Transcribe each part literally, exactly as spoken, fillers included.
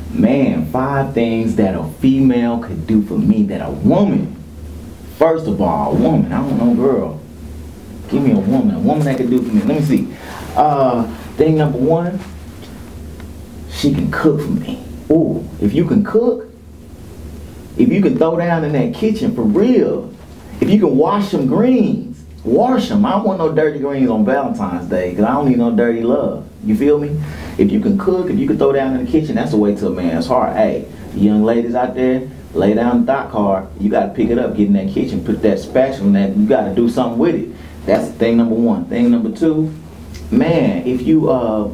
Man, five things that a female could do for me that a woman, first of all, a woman, I don't know, girl. Give me a woman, a woman that could do for me. Let me see. Uh, thing number one, she can cook for me. Ooh, if you can cook, if you can throw down in that kitchen for real, if you can wash some greens, wash them. I don't want no dirty greens on Valentine's Day because I don't need no dirty love. You feel me? If you can cook, if you can throw down in the kitchen, that's the way to a man's heart. Hey, young ladies out there, lay down the dock card. You got to pick it up, get in that kitchen, put that spatula in that. You got to do something with it. That's thing number one. Thing number two, man, if you uh,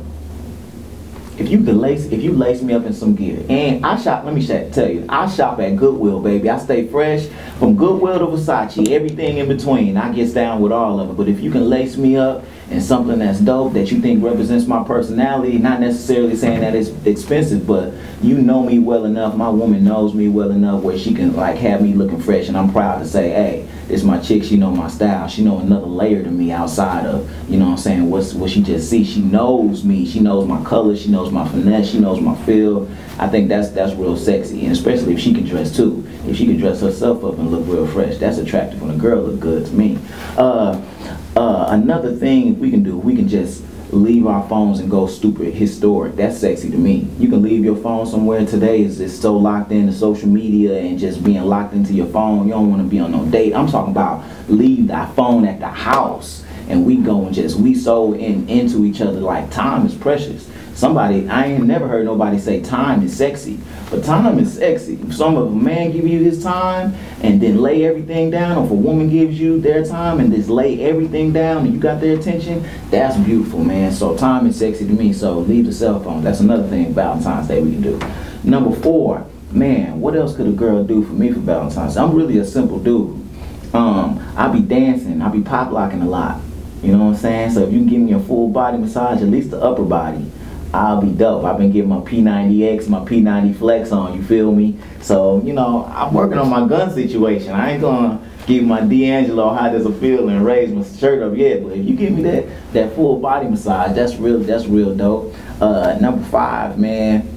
if you could lace, if you lace me up in some gear, and I shop. Let me tell you, I shop at Goodwill, baby. I stay fresh from Goodwill to Versace, everything in between. I get down with all of it. But if you can lace me up in something that's dope that you think represents my personality, not necessarily saying that it's expensive, but you know me well enough. My woman knows me well enough where she can like have me looking fresh, and I'm proud to say, hey, this my chick. She know my style. She know another layer to me outside of, you know what I'm saying, what's what she just see. She knows me. She knows my color. She knows my finesse. She knows my feel. I think that's that's real sexy, and especially if she can dress too. If she can dress herself up and look real fresh, that's attractive when a girl look good to me. Uh, uh, another thing we can do, we can just leave our phones and go stupid historic. That's sexy to me. You can leave your phone somewhere. Today is just so locked into social media and just being locked into your phone. You don't want to be on no date. I'm talking about leave that phone at the house and we go and just we so in into each other. Like, time is precious. Somebody, I ain't never heard nobody say time is sexy, but time is sexy. If some of a man give you his time and then lay everything down, or if a woman gives you their time and just lay everything down and you got their attention, that's beautiful, man. So time is sexy to me, so leave the cell phone. That's another thing Valentine's Day we can do. Number four, man, what else could a girl do for me for Valentine's Day? I'm really a simple dude. Um, I be dancing, I be pop locking a lot. You know what I'm saying? So if you can give me a full body massage, at least the upper body, I'll be dope. I've been getting my P ninety X, my P ninety Flex on, you feel me? So, you know, I'm working on my gun situation. I ain't gonna give my D'Angelo how does it feel and raise my shirt up yet, but if you give me that that full body massage, that's real that's real dope. Uh, number five, man,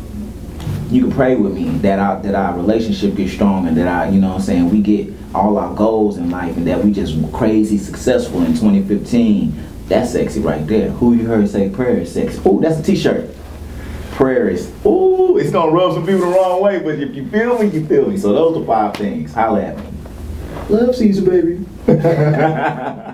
you can pray with me that our that our relationship gets strong and that I, you know what I'm saying, we get all our goals in life and that we just crazy successful in twenty fifteen. That's sexy right there. Who you heard say prayer is sexy? Ooh, that's a t-shirt. Prayer is, ooh, it's gonna rub some people the wrong way, but if you feel me, you feel me. So those are five things. Holla at me. Love Caesar, baby.